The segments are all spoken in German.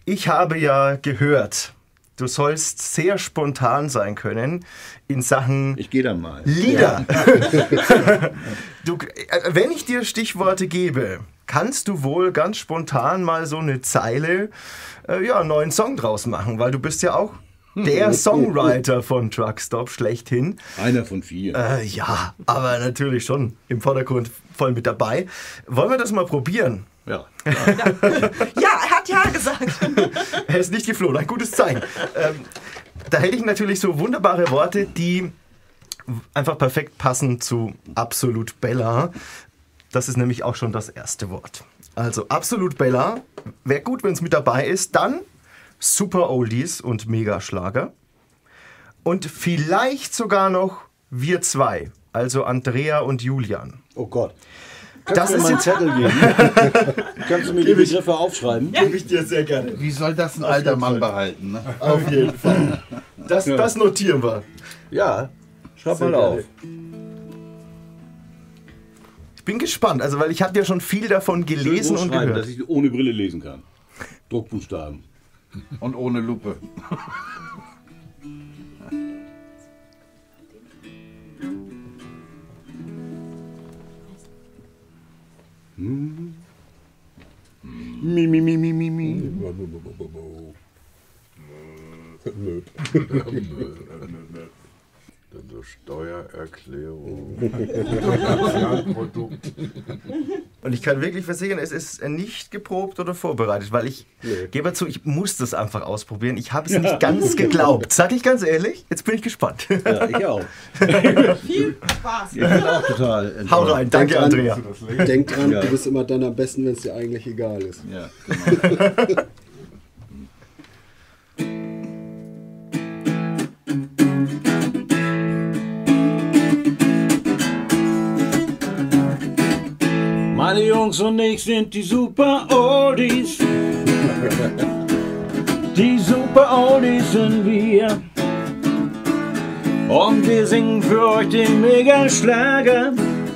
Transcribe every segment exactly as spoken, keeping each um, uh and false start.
Ich habe ja gehört, du sollst sehr spontan sein können in Sachen ich gehe dann mal. Lieder. Ja. Du, wenn ich dir Stichworte gebe, kannst du wohl ganz spontan mal so eine Zeile, äh, ja, einen neuen Song draus machen, weil du bist ja auch der Songwriter von Truckstop schlechthin. Einer von vier. Äh, ja, aber natürlich schon im Vordergrund voll mit dabei. Wollen wir das mal probieren? Ja. Ja, ja er hat ja gesagt. Er ist nicht geflohen, ein gutes Zeichen. Ähm, da hätte ich natürlich so wunderbare Worte, die einfach perfekt passen zu Absolut Bella. Das ist nämlich auch schon das erste Wort. Also Absolut Bella, wäre gut, wenn es mit dabei ist. Dann Super Oldies und Megaschlager. Und vielleicht sogar noch wir zwei, also Andrea und Julian. Oh Gott. Das ist mein jetzt Zettel geben. Kannst du mir die Begriffe aufschreiben? Gebe ich dir sehr gerne. Wie soll das ein alter Mann behalten? Ne? Auf jeden Fall. Das, Ja. das notieren wir. Ja, schreib Sehr mal auf. gerne. Ich bin gespannt, also weil ich habe ja schon viel davon gelesen Schön und schreiben, gehört. dass ich ohne Brille lesen kann. Druckbuchstaben. Und ohne Lupe. Mi, mi, mi, mi, mi, mi. Also Steuererklärung, Sozialprodukt. Und ich kann wirklich versichern, es ist nicht geprobt oder vorbereitet, weil ich Nee. gebe zu, ich muss das einfach ausprobieren. Ich habe es nicht ganz geglaubt. Sag ich ganz ehrlich, jetzt bin ich gespannt. Ja, ich auch. Viel Spaß. Ich bin auch total enttäuscht. Hau rein, danke Denk dran. Andrea. Denk dran, Ja. du bist immer dann am besten, wenn es dir eigentlich egal ist. Ja, genau. Meine Jungs und ich sind die Super Oldies. Die Super Oldies sind wir. Und wir singen für euch den Megaschlager.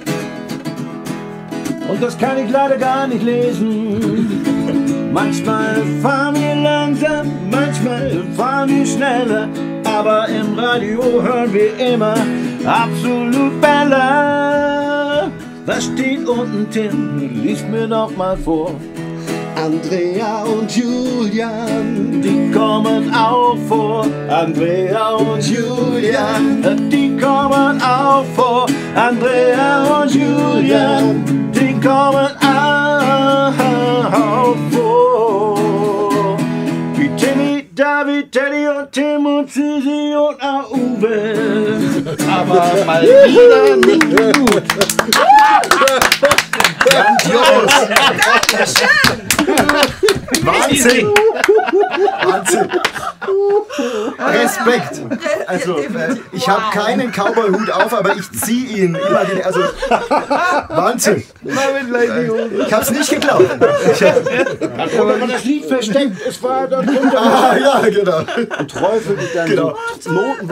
Und das kann ich leider gar nicht lesen. Manchmal fahren wir langsam, manchmal fahren wir schneller. Aber im Radio hören wir immer Absolut Bella. Was steht unten, Tim? Lies mir doch mal vor. Andrea und Julian, Die kommen auch vor. Andrea und Julian, die kommen auch vor. Andrea und Julian, die kommen auch vor. Wie Timmy, David, Teddy und Tim und Susi und auch Uwe. Aber mal wieder nicht gut. Grandios! Wahnsinn! Wahnsinn! Respekt! Also, äh, ich habe keinen Cowboy-Hut auf, aber ich ziehe ihn immer wieder. Also, Wahnsinn! Ich habe es nicht geglaubt. Ich hab, Aber wenn man das Lied versteckt, es war dann runter. ah, ja, genau. Und träufelt dann Genau. so Noten